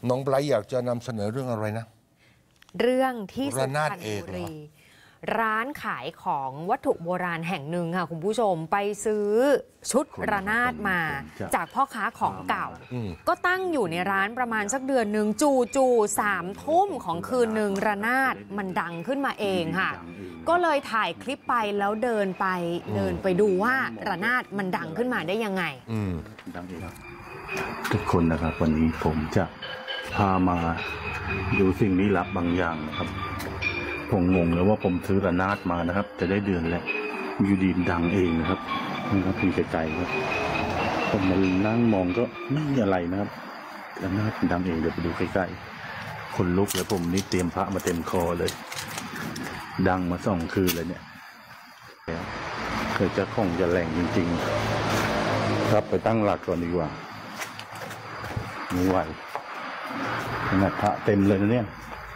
น้องไบรท์อยากจะนำเสนอเรื่องอะไรนะเรื่องที่สุพรรณบุรีร้านขายของวัตถุโบราณแห่งหนึ่งค่ะคุณผู้ชมไปซื้อชุดระนาดมาจากพ่อค้าของเก่าก็ตั้งอยู่ในร้านประมาณสักเดือนหนึ่งจู่3 ทุ่มของคืนหนึ่งระนาดมันดังขึ้นมาเองค่ะก็เลยถ่ายคลิปไปแล้วเดินไปดูว่าระนาดมันดังขึ้นมาได้ยังไงทุกคนนะครับวันนี้ผมจะพามาดูสิ่งลี้ลับบางอย่างนะครับผมงงเลยว่าผมซื้อระนาดมานะครับจะได้เดือนแล้วอยู่ดีดังเองนะครับนี่ครับพี่ไกลๆครับผมมานั่งมองก็ไม่มีอะไรนะครับระนาดดังเองเดี๋ยวไปดูใกล้ๆคนลุกเลยผมนี่เตรียมพระมาเต็มคอเลยดังมา2 คืนเลยเนี่ยเคยจะคงจะแรงจริงๆครับไปตั้งหลักก่อนดีกว่าไม่ไหวขนาดพระเต็มเลยนะเนี่ย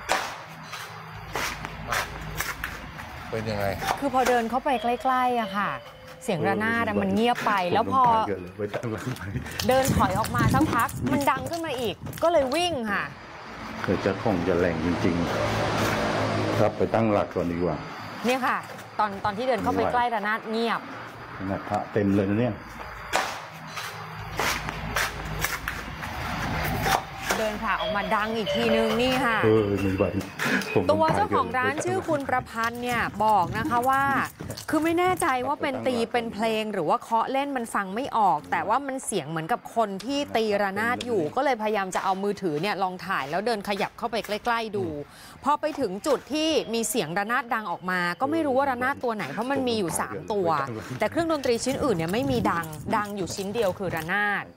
เป็นยังไงคือพอเดินเข้าไปใกล้ๆอะค่ะเสียงระนาดมันเงียบไปแล้วพอเดินถอยออกมาสักพักมันดังขึ้นมาอีกก็เลยวิ่งค่ะเคยจะคงจะแรงจริงๆครับไปตั้งหลักก่อนดีกว่าเนี่ยค่ะตอนที่เดินเข้าไปใกล้ระนาดเงียบขนาดพระเต็มเลยนะเนี่ยเดินผ่าออกมาดังอีกทีนึงนี่ค่ะตัวเจ้าของร้านชื่อคุณประพันธ์เนี่ยบอกนะคะว่าคือไม่แน่ใจว่าเป็นตีเป็นเพลงหรือว่าเคาะเล่นมันฟังไม่ออกแต่ว่ามันเสียงเหมือนกับคนที่ตีระนาดอยู่ก็เลยพยายามจะเอามือถือเนี่ยลองถ่ายแล้วเดินขยับเข้าไปใกล้ๆดูพอไปถึงจุดที่มีเสียงระนาดดังออกมาก็ไม่รู้ว่าระนาดตัวไหนเพราะมันมีอยู่3 ตัวแต่เครื่องดนตรีชิ้นอื่นเนี่ยไม่มีดังอยู่ชิ้นเดียวคือระนาด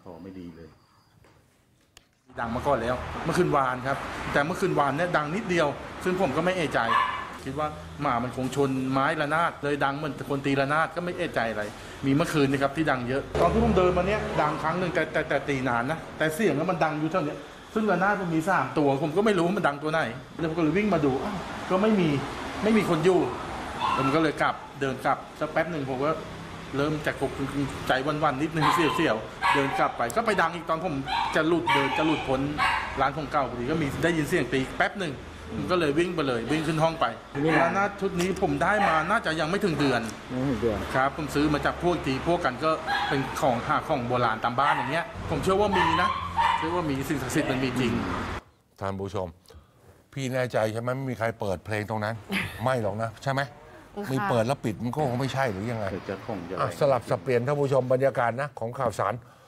ดังมาก่อนแล้วเมื่อคืนวานครับแต่เมื่อคืนวานเนี่ยดังนิดเดียวซึ่งผมก็ไม่เอะใจคิดว่าหมามันคงชนไม้ระนาดเลยดังเหมือนคนตีระนาดก็ไม่เอะใจอะไรมีเมื่อคืนนี่ครับที่ดังเยอะตอนที่ผมเดินมาเนี่ยดังครั้งหนึ่งแต่ตีนานนะแต่เสียงมันดังอยู่เท่านี้ซึ่งระนาดมันมี3 ตัวผมก็ไม่รู้ว่ามันดังตัวไหนแล้วผมก็เลยวิ่งมาดูก็ไม่มีคนอยู่ผมก็เลยเดินกลับสักแป๊บหนึ่งผมก็เริ่มจากใจวันนิดนึงเสียวเดินกลับไปก็ไปดังอีกตอนผมจะหลุดพ้นร้านของเก่าพอดีก็มีได้ยินเสียงตีแป๊บหนึ่งผมก็เลยวิ่งไปเลยวิ่งขึ้นห้องไปร้านชุดนี้ผมได้มาน่าจะยังไม่ถึงเดือนครับผมซื้อมาจากพวกกันก็เป็นของโบราณตามบ้านอย่างเงี้ยผมเชื่อว่ามีนะเชื่อว่ามีสิ่งศักดิ์สิทธิ์มันมีจริงท่านผู้ชมพี่แน่ใจใช่ไหมไม่มีใครเปิดเพลงตรงนั้นไม่หรอกนะใช่ไหมมีเปิดแล้วปิดมันก็คงไม่ใช่หรือยังไงสลับสับเปลี่ยนท่านผู้ชมบรรยากาศนะของข่าวสาร